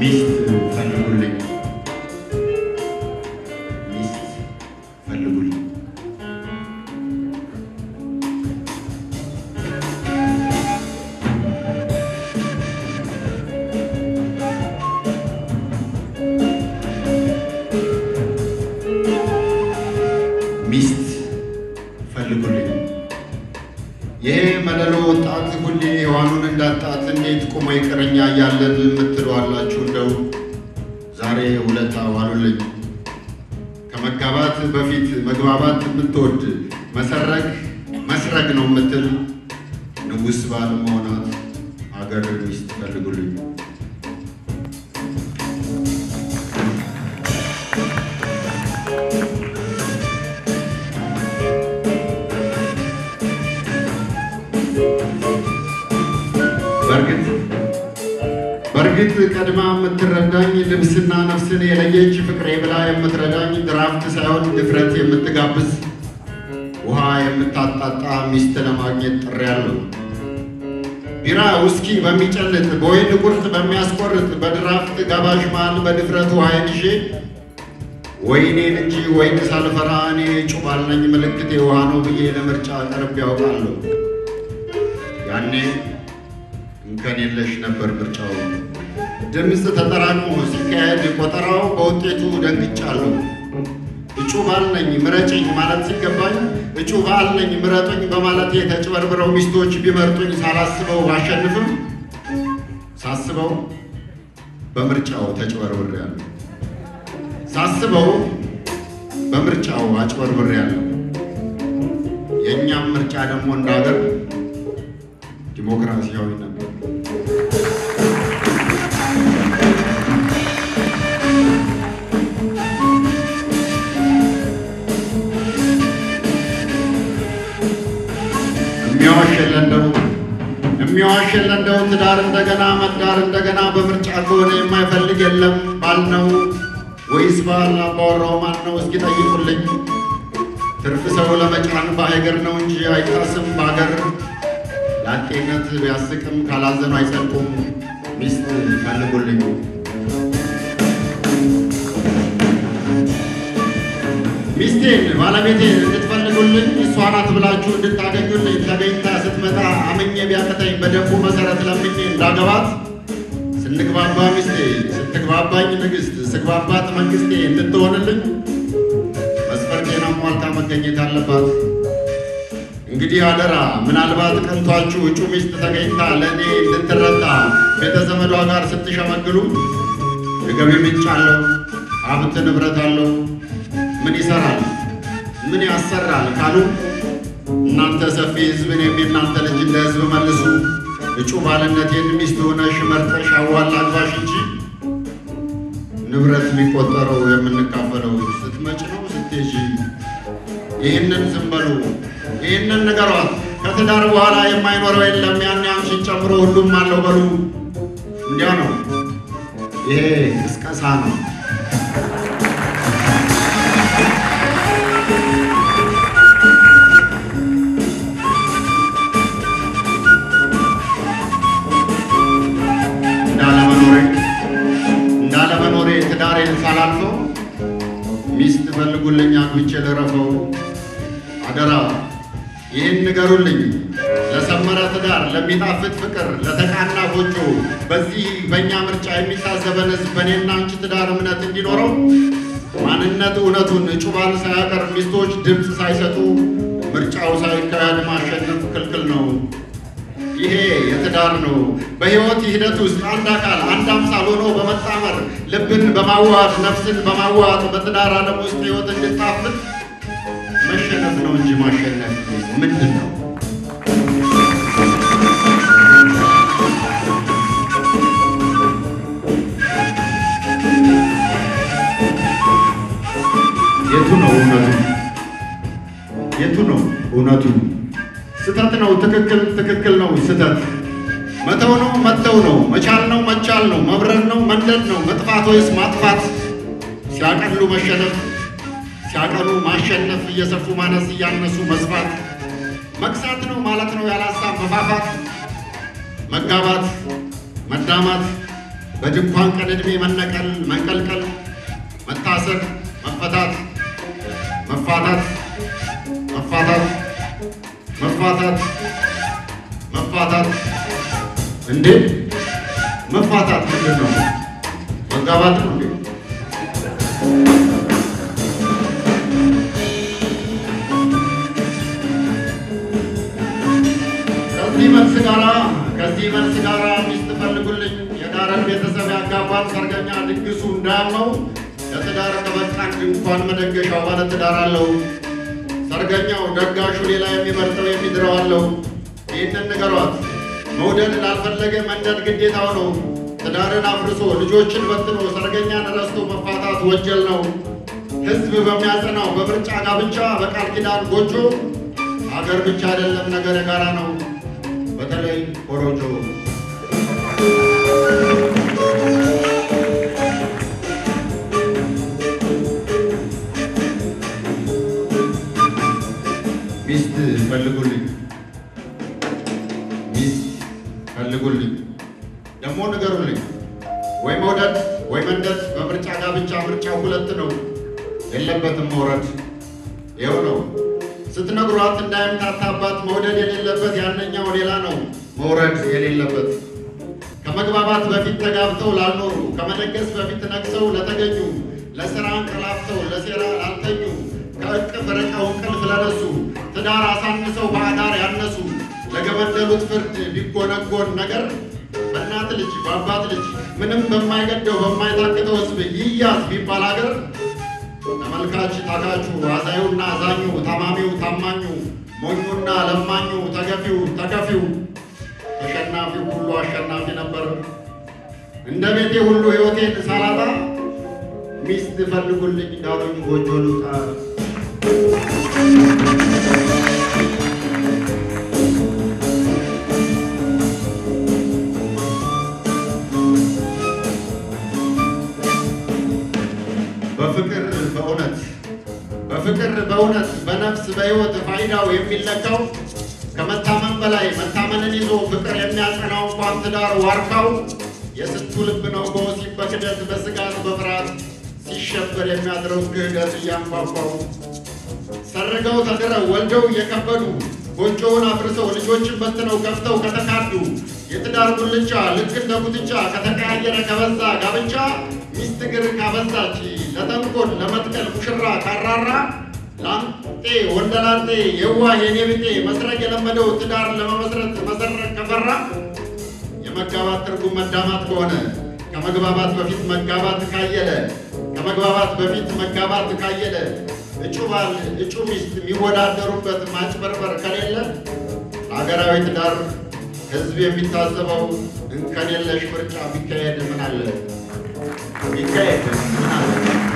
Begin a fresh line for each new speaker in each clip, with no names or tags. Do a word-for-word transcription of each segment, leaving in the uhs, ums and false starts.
ሚስት ፈልጉልኝ ሚስት ፈልጉልኝ ሚስት ፈልጉልኝ የመለሎ ወጣት ሁሌ ሔዋኑን እንዳጣት እንዴት ቆሞ ይቀረኛ ያለን ምትሏላችሁ እንደው ዛሬ ውለታ ዋሉልኝ ከመጋባት በፊት መግባባት ምትወድ መሰረግ መስረግ ነው ምትል ንጉስ ባል መሆናት አገር ሚስት ፈልጉልኝ በርግጥ በርግጥ ቀድማ የምትረዳኝ ልብስና ነፍስን የለየች ፍቅሬ ብላ የምትረዳኝ ድራፍት ሳይሆን ድፍረት የምትጋብዝ ውሃ የምታጣጣ ሚስት ለማግኘት ጥሬያለሁ ቢራ ውስኪ በሚጨልጥ በወይን ቁርጥ በሚያስቆርጥ በድራፍት ጋባዥ መሃል በድፍረት ውሃ ይዤ ወይኔን እንጂ ወይን ሳልፈራ እኔ ጩባል ነኝ ምልክቴ ውሃ ነው ብዬ ለምርጫ ቀርብ ያውቃለሁ ያኔ እንከን የለሽ ነበር ምርጫው ድምፅ ተጠራቅሞ ሲካሄድ ቆጠራው በውጤቱ ደንግጫለሁ እጩ ባል ነኝ ምረጭኝ ማለት ሲገባኝ እጩ ባል ነኝ ምረጡኝ በማለቴ ተጭበርብረው ሚስቶች ቢመርጡኝ ሳላስበው አሸንፍም ሳስበው በምርጫው ተጭበርብሬያለሁ ሳስበው በምርጫው አጭበርብሬያለሁ የኛም ምርጫ ደግሞ እንዳገር ዲሞክራሲያዊ ነበር የሚዋሸለንደው የሚዋሸለንደው ትዳር እንደገና መዳር እንደገና በምርጫ ከሆነ የማይፈልግ የለም ባልነው ወይስ ባል አባወራው ማን ነው እስኪ ጠይቁልኝ ትርፍ ሰው ለመጫን በሀገር ነው እንጂ አይታስም በሀገር ላጤነት ቢያስቅም ካላዘኑ አይጸድቁም ሚስት ፈልጉልኝ ሚስቴን ባለቤቴን እንድትፈልጉልኝ እሷ ናት ብላችሁ እንድታገኙልኝ ተገኝታ ስትመጣ አምኜ ቢያቅተኝ በደንቡ መሰረት ለምኜ እንዳገባት ስንግባባ ሚስቴ ስትግባባኝ ንግስት ስግባባት መንግስቴ እንድትሆንልኝ መስፈርቴን አሟልታ መገኘት አለባት እንግዲህ አደራ ምናልባት ቀንቷችሁ እጩ ሚስት ተገኝታ ለእኔ እንድትረዳ ቤተ ዘመዷ ጋር ስትሸመግሉ የገቢ ምንጭ አለው ሀብት ንብረት አለው ምን ይሰራል ምን ያሰራል ካሉ እናንተ ሰፊ ህዝብን የእናንተ ልጅ እንደ ህዝብ መልሱ እጩ ባልነቴን ሚስት ሆነሽ መርጠሽ አዋላ አግባሽ እንጂ ንብረት የሚቆጠረው የምንካፈለው ስትመጭ ነው ስትሄጂ ይህንን ዝም በሉ ይህንን ንገሯት ከትዳር በኋላ የማይኖረው የለም ያን ያንቺን ጨምሮ ሁሉም አለው በሉ እንዲያ ነው ይሄ ቅስቀሳ ነው እንዳለመኖሬ ትዳሬን ሳላልፈው ሚስት ፈልጉልኝ አግብቼ ልረፈው አደራ ይህን ንገሩልኝ ለሰመረ ትዳር ለሚጣፍጥ ፍቅር ለተቃና ጎጆ በዚህ በእኛ ምርጫ የሚታዘበን ህዝብ በእኔና አንቺ ትዳር እምነት እንዲኖረው ማንነት እውነቱን እጩ ባል ሳያቀርብ ሚስቶች ድምፅ ሳይሰጡ ምርጫው ሳይካሄድ ማሸነፍ ክልክል ነው ይሄ የትዳር ነው በህይወት ሂደት ውስጥ አንድ አካል አንድ አምሳል ሆኖ በመጣመር ልብን በማዋሃድ ነፍስን በማዋሃድ በትዳር ዓለም ውስጥ ህይወት እንድታፍጥ መሸነፍ ነው እንጂ ማሸነፍ ምንድን ነው የቱ ነው እውነቱ የቱ ነው እውነቱ ስተት ነው ትክክል ትክክል ነው ስተት መተው ነው መተው ነው መቻል ነው መቻል ነው መብረር ነው መንደድ ነው መጥፋት ወይስ ማጥፋት ሲያቀሉ መሸነፍ ሲያቀሉ ማሸነፍ እየሰፉ ማነስ እያነሱ መስፋት መክሳት ነው ማለት ነው ያላሳብ መፋፋት መጋባት መዳማት በድንኳን ቀን ዕድሜ መነቀል መንቀልቀል መታሰር መፈታት መፋታት መፋታት መፋታት መፋታት እንዴ መፋታት ምንድን ነው? መጋባት ነው እንዴ? ከዚህ መልስ ጋራ ከዚህ መልስ ጋራ ሚስት ፈልጉልኝ የዳረን ቤተሰብ ያጋባል ሰርገኛ ድግሱ እንዳያምነው ለትዳር ከበቃን ድንኳን መደገሻው ባለ ትዳር አለው ሰርገኛው ደጋሹ ሌላ የሚመርጠው የሚድረው አለው ይህንን ንገሯት መውደድ ላልፈለገ መንደድ ግዴታው ነው ትዳርን አፍርሶ ልጆችን በትኖ ሰርገኛን ረስቶ መፋታት ወንጀል ነው ህዝብ በሚያጸናው በምርጫ ጋብቻ በቃል ኪዳን ጎጆ አገር ብቻ አይደለም ነገር የጋራ ነው በተለይ ኮሮጆ ሚስት ፈልጉልኝ ሚስት ፈልጉልኝ ደሞ ንገሩልኝ ወይ መውደድ ወይ መንደድ በምርጫ ጋብቻ ምርጫው ሁለት ነው የለበትም መውረድ ይኸው ነው ስትነግሯት እንዳይምታታባት መውደድ የሌለበት ያነኛው ሌላ ነው መውረድ የሌለበት ከመግባባት በፊት ተጋብተው ላልኖሩ ከመደገስ በፊት ነግሰው ለተገኙ ለሥራ እንቀላፍተው ለሴራ ላልተኙ ከእቅፍ ርቀው እንቅልፍ ለነሱ ትዳር አሳንሰው በአዳር ያነሱ ለገመደሉት ፍርድ ቢጎነጎን ነገር በእናት ልጅ በአባት ልጅ ምንም በማይገደው በማይታክተው ሕዝብ ይያዝ ቢባል ሀገር ተመልካች ታካቹ አዛዩና አዛኙ ታማሚው ታማኙ ሞኙና ለማኙ ተገፊው ተከፊው ተሸናፊው ሁሉ አሸናፊ ነበር እንደ ቤቴ ሁሉ ሕይወቴን ሳላጣ ሚስት ፈልጉልኝ ዳሩኝ ጎጆ ልውጣ በፍቅር በእውነት በፍቅር በእውነት በነፍስ በሕይወት ፋይዳው የሚለካው ከመታመን በላይ መታመንን ይዞ ፍቅር የሚያጸናው እንኳን ትዳር ዋርካው የስንቱ ልብ ነው በወሲብ በክደት በስጋት በፍርሃት ሲሸበር የሚያድረው ክህደት እያንኳኳው ሰርገው ተድረው ወልደው እየከበዱ ጎጆውን አፍርሰው ልጆችን በትነው ከፍተው ከተካዱ የትዳር ጉልቻ ልክ እንደ ጉትቻ ከተቀያየረ ከበዛ ጋብቻ ሚስት ግር ካበዛች ለተንኮል ለመትከል ሙሽራ ካራራ ላንጤ ወንደላጤ የዋህ የኔ ብጤ መስረቅ የለመደው ትዳር ለመመስረት መሰረቅ ከፈራ የመጋባት ትርጉም መዳማት ከሆነ ከመግባባት በፊት መጋባት ካየለ ከመግባባት በፊት መጋባት ካየለ እጩ ባል እጩ ሚስት የሚወዳደሩበት ማጭበርበር ከሌለ ሀገራዊ ትዳር ህዝብ የሚታዘበው እንከን የለሽ ምርጫ ቢካሄድ ምን አለ ቢካሄድ ምን አለ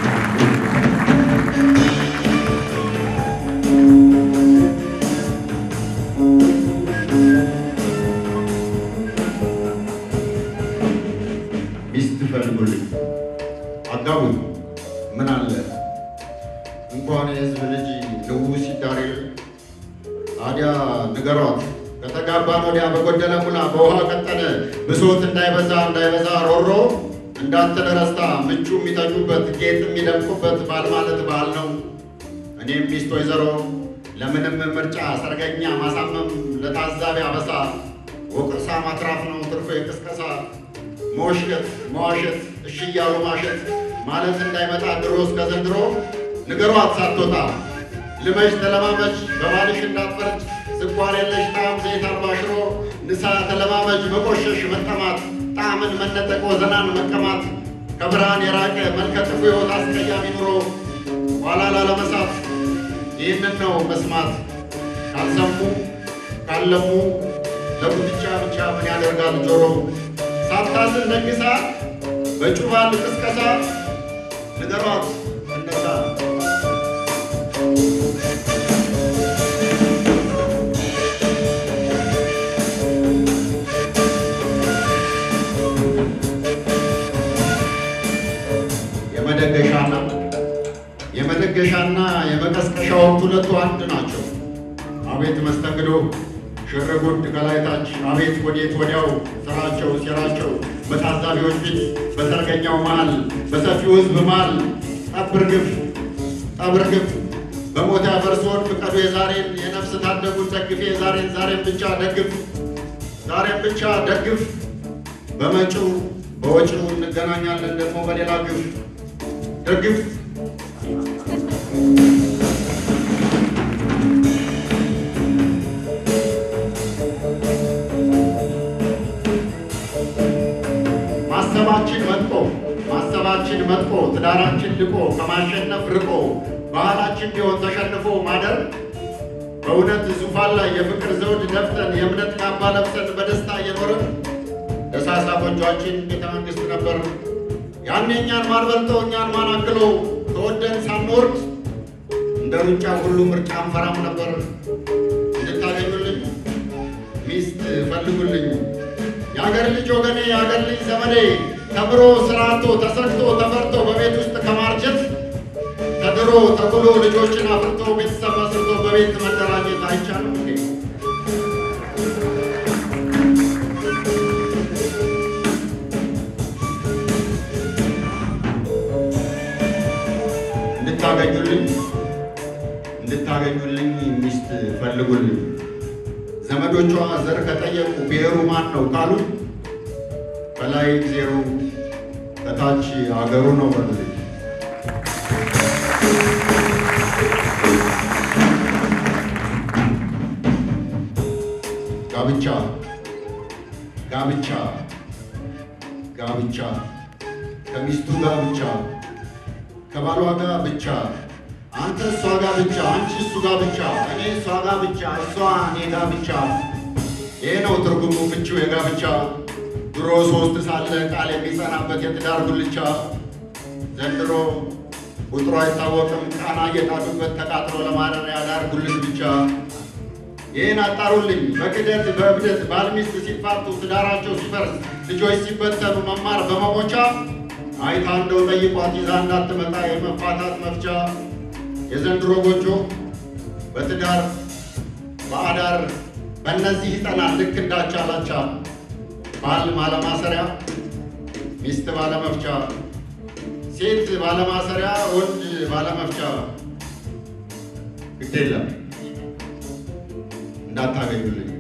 ሚስት ፈልጉልኝ አጋቡኝ ምን አለ እንኳን የህዝብ ልጅ ልውውስ ይዳሬል አዲያ ንገሯት ከተጋባን ወዲያ በጎደለ ሙላ በውሃ ቀጠለ ብሶት እንዳይበዛ እንዳይበዛ ሮሮ እንዳንተን ረስታ ምቹ የሚተኙበት ጌጥ የሚደምቁበት ባል ማለት ባል ነው እኔም ሚስት ወይዘሮ ለምንም ምርጫ ሰርገኛ ማሳመም ለታዛቢ አበሳ ወቅሳ ማትራፍ ነው ትርፎ የቅስቀሳ መዋሸት መዋሸት እሺ እያሉ ማሸት ማለት እንዳይመጣ ድሮ እስከ ዘንድሮ ንገሯት ሳትወጣ ልመሽ ተለማመች በባልሽ እንዳትፈርጅ ስኳር የለሽ ጣዕም ዘይት አልባ ሽሮ ንሳ ተለማመች መቆሸሽ መጠማት ጣዕምን መነጠቅ ወዘናን መቀማት ከብርሃን የራቀ መልከ ጥፉ ሕይወት አስቀያሚ ኑሮ ኋላ ላለመሳት ይህንን ነው መስማት ካልሰሙ ካለሙ ለጉትቻ ብቻ ምን ያደርጋል ጆሮ ሳታዝን ደግሳ በጩባል ቅስቀሳ ንገሯት እነሳ የመደገሻና የመደገሻና የመቀስቀሻው ሁለቱ አንድ ናቸው አቤት መስተንግዶ ሽርጉድ ከላይታች አቤት ወዴት ወዲያው ስራቸው ሴራቸው በታዛቢዎች ፊት በሰርገኛው መሃል በሰፊው ሕዝብ መሃል ጠብር ግፍ ጠብር ግፍ በሞት ያፈርሶን ፍቀዱ የዛሬን የነፍስ ታደጉን ደግፌ ዛሬን ዛሬን ብቻ ደግፍ ዛሬን ብቻ ደግፍ በመጪው በወጪው እንገናኛለን ደግሞ በሌላ ግፍ ደግፍ ማሰባችን መጥቆ ማሰባችን መጥቆ ትዳራችን ልቆ ከማሸነፍ ርቆ ባህላችን ቢሆን ተሸንፎ ማደር በእውነት ዙፋን ላይ የፍቅር ዘውድ ደፍተን የእምነት ካባ ለብሰን በደስታ እየኖርን ደሳሳ ጎጆአችን ቤተ መንግሥት ነበር። ያኔ እኛን ማን በልጦ እኛን ማን አክሎ ተወደን ሳንወርድ እንደ ሩጫ ሁሉ ምርጫ አንፈራም ነበር። እንድታገኙልኝ ሚስት ፈልጉልኝ የአገር ልጅ ወገኔ የአገር ልጅ ዘመዴ ተምሮ ስራቶ ተሰርቶ ተፈርቶ በቤት ውስጥ ከማርጀት ተድሮ ተኩሎ ልጆችን አፍርቶ ቤተሰብ መስርቶ በቤት መደራጀት አይቻልም እንዴ? እንድታገኙልኝ እንድታገኙልኝ ሚስት ፈልጉልኝ ዘመዶቿ ዘር ከጠየቁ ብሔሩ ማን ነው ካሉ በላይ ጊዜሩ ከታች አገሩ ነው በሉልኝ። ጋብቻ ጋብቻ ጋብቻ ከሚስቱ ጋር ብቻ ከባሏ ጋር ብቻ አንተ እሷ ጋር ብቻ አንቺ እሱ ጋር ብቻ እኔ እሷ ጋር ብቻ እሷ እኔ ጋር ብቻ ይሄ ነው ትርጉሙ ፍቺው የጋብቻ። ድሮ ሶስት ሳለ ቃል የሚጸናበት የትዳር ጉልቻ ዘንድሮ ቁጥሩ አይታወቅም ቃና እየጣዱበት ተቃጥሎ ለማደር ያዳር ጉልት ብቻ። ይህን አጣሩልኝ በክደት በእብደት ባል ሚስት ሲፋቱ ትዳራቸው ሲፈርስ ልጆች ሲበተኑ መማር በመሞቻ አይታ እንደው ጠይቋት ይዛ እንዳትመጣ የመፋታት መፍቻ። የዘንድሮ ጎጆ በትዳር በአዳር በእነዚህ ይጠናል ልክ እንዳቻላቻ ባል ባለማሰሪያ ሚስት ባለመፍቻ ሴት ባለማሰሪያ ወንድ ባለመፍቻ። ግድ የለም እንዳታገኙልኝ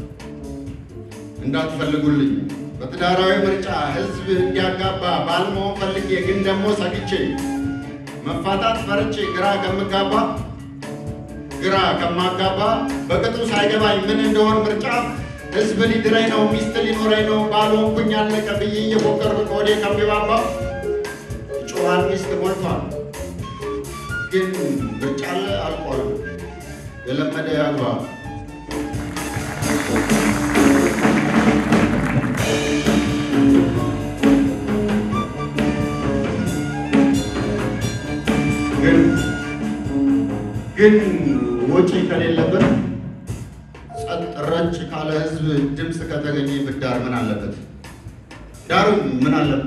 እንዳትፈልጉልኝ በትዳራዊ ምርጫ ሕዝብ እንዲያጋባ ባል መሆን ፈልጌ ግን ደግሞ ሰግቼ መፋታት ፈርቼ ግራ ከምጋባ ግራ ከማጋባ በቅጡ ሳይገባኝ ምን እንደሆን ምርጫ ሕዝብ ሊድረኝ ነው ሚስት ሊኖረኝ ነው ባል ሆንኩኝ አለቀ ብዬ እየፎከርኩ ከወዴ ከሚባባ ጮኻን ሚስት ሞልቷል ግን ምርጫ አለ አልቋል የለመደ ያግባ። ግን ግን ወጪ ከሌለበት ጸጥ ረጭ ካለ ሕዝብ ድምፅ ከተገኘ ብዳር ምን አለበት? ዳሩ ምን አለበት?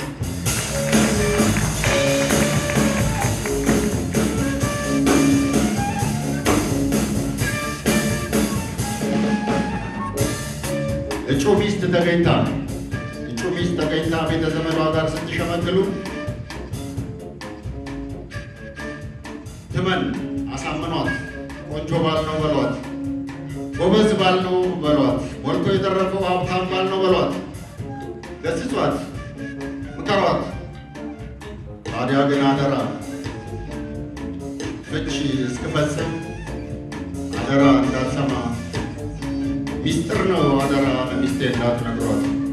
እጩ ሚስት ተገኝታ እጩ ሚስት ተገኝታ ቤተ ዘመዷ ጋር ስትሸመግሉ ትመን አሳምኗት ቆንጆ ባል ነው በሏት ጎበዝ ባል ነው በሏት ሞልቶ የተረፈው ሀብታም ባል ነው በሏት ገስጿት ምከሯት። ታዲያ ግን አደራ ፍቺ እስክፈጽም አደራ እንዳትሰማ ሚስጥር ነው አደራ ለሚስቴ እንዳትነግሯት።